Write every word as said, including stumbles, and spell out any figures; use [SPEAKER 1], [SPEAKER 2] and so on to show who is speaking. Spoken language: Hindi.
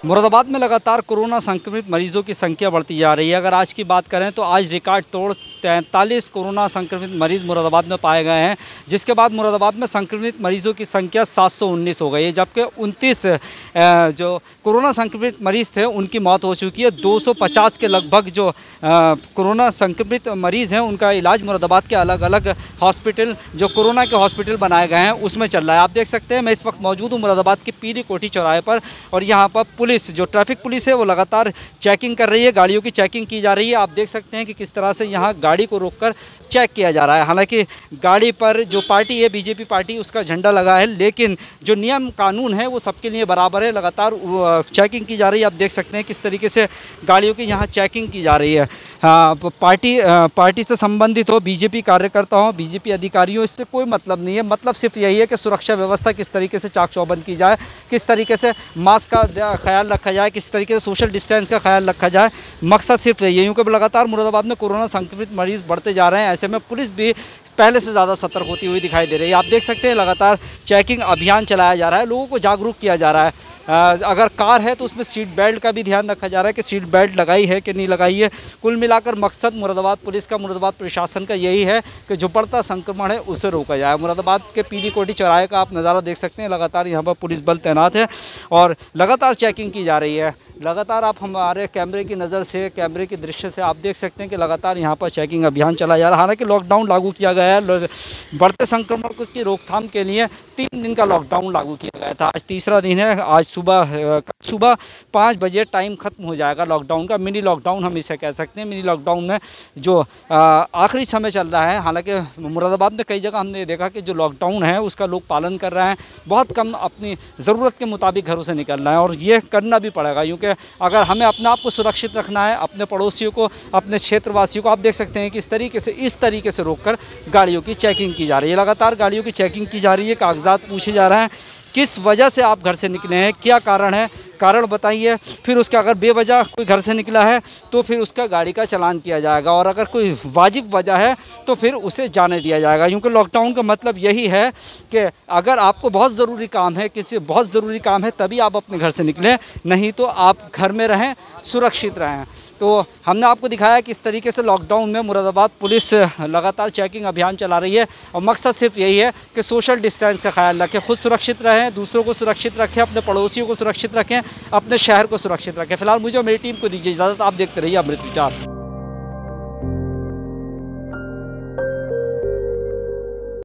[SPEAKER 1] मुरादाबाद में लगातार कोरोना संक्रमित मरीजों की संख्या बढ़ती जा रही है। अगर आज की बात करें तो आज रिकॉर्ड तोड़ तैंतालीस कोरोना संक्रमित मरीज मुरादाबाद में पाए गए हैं, जिसके बाद मुरादाबाद में संक्रमित मरीजों की संख्या सात सौ उन्नीस हो गई है, जबकि उनतीस जो कोरोना संक्रमित मरीज़ थे उनकी मौत हो चुकी है। दो सौ पचास के लगभग जो कोरोना संक्रमित मरीज़ हैं उनका इलाज मुरादाबाद के अलग अलग हॉस्पिटल जो कोरोना के हॉस्पिटल बनाए गए हैं उसमें चल रहा है। आप देख सकते हैं मैं इस वक्त मौजूद हूँ मुरादाबाद के पीली कोठी चौराहे पर, और यहाँ पर पुलिस जो ट्रैफिक पुलिस है वो लगातार चेकिंग कर रही है, गाड़ियों की चेकिंग की जा रही है। आप देख सकते हैं कि किस तरह से यहाँ गाड़ी को रोककर चेक किया जा रहा है। हालांकि गाड़ी पर जो पार्टी है बीजेपी पार्टी उसका झंडा लगा है, लेकिन जो नियम कानून है वो सबके लिए बराबर है। लगातार चेकिंग की जा रही है। आप देख सकते हैं किस तरीके से गाड़ियों की यहाँ चेकिंग की जा रही है। हाँ, पार्टी पार्टी से संबंधित हो, बीजेपी कार्यकर्ता हो, बीजेपी अधिकारियों, इससे कोई मतलब नहीं है। मतलब सिर्फ यही है कि सुरक्षा व्यवस्था किस तरीके से चाक चौबंद की जाए, किस तरीके से मास्क का ख्याल रखा जाए, किस तरीके से सोशल डिस्टेंस का ख्याल रखा जाए। मकसद सिर्फ यही है, क्योंकि लगातार मुरादाबाद में कोरोना संक्रमित मरीज़ बढ़ते जा रहे हैं। ऐसे में पुलिस भी पहले से ज़्यादा सतर्क होती हुई दिखाई दे रही है। आप देख सकते हैं लगातार चेकिंग अभियान चलाया जा रहा है, लोगों को जागरूक किया जा रहा है। अगर कार है तो उसमें सीट बेल्ट का भी ध्यान रखा जा रहा है कि सीट बेल्ट लगाई है कि नहीं लगाई है। कुल मिलाकर मकसद मुरादाबाद पुलिस का, मुरादाबाद प्रशासन का यही है कि जो बढ़ता संक्रमण है उसे रोका जाए। मुरादाबाद के पीली कोठी चौराहे का आप नज़ारा देख सकते हैं, लगातार यहाँ पर पुलिस बल तैनात है और लगातार चेकिंग की जा रही है। लगातार आप हमारे कैमरे की नज़र से, कैमरे के दृश्य से आप देख सकते हैं कि लगातार यहाँ पर चेकिंग अभियान चला जा रहा है। हालाँकि लॉकडाउन लागू किया गया है, बढ़ते संक्रमण की रोकथाम के लिए तीन दिन का लॉकडाउन लागू किया गया था। आज तीसरा दिन है। आज सुबह सुबह पाँच बजे टाइम ख़त्म हो जाएगा लॉकडाउन का। मिनी लॉकडाउन हम इसे कह सकते हैं। मिनी लॉकडाउन में जो आखिरी समय चल रहा है, हालांकि मुरादाबाद में कई जगह हमने देखा कि जो लॉकडाउन है उसका लोग पालन कर रहे हैं। बहुत कम अपनी ज़रूरत के मुताबिक घरों से निकल रहे हैं, और ये करना भी पड़ेगा, क्योंकि अगर हमें अपने आप को सुरक्षित रखना है, अपने पड़ोसियों को, अपने क्षेत्रवासियों को, आप देख सकते हैं कि इस तरीके से इस तरीके से रोककर गाड़ियों की चेकिंग की जा रही है। लगातार गाड़ियों की चेकिंग की जा रही है, कागजात पूछे जा रहे हैं, किस वजह से आप घर से निकले हैं, क्या कारण है, कारण बताइए। फिर उसका अगर बेवजह कोई घर से निकला है तो फिर उसका गाड़ी का चालान किया जाएगा, और अगर कोई वाजिब वजह है तो फिर उसे जाने दिया जाएगा। क्योंकि लॉकडाउन का मतलब यही है कि अगर आपको बहुत ज़रूरी काम है, किसी बहुत ज़रूरी काम है, तभी आप अपने घर से निकलें, नहीं तो आप घर में रहें, सुरक्षित रहें। तो हमने आपको दिखाया कि इस तरीके से लॉकडाउन में मुरादाबाद पुलिस लगातार चेकिंग अभियान चला रही है, और मकसद सिर्फ यही है कि सोशल डिस्टेंस का ख्याल रखें, खुद सुरक्षित रहें, दूसरों को सुरक्षित रखें, अपने पड़ोसियों को सुरक्षित रखें, अपने शहर को सुरक्षित रखें। फिलहाल मुझे और मेरी टीम को दीजिए इजाज़त। आप देखते रहिए अमृत विचार।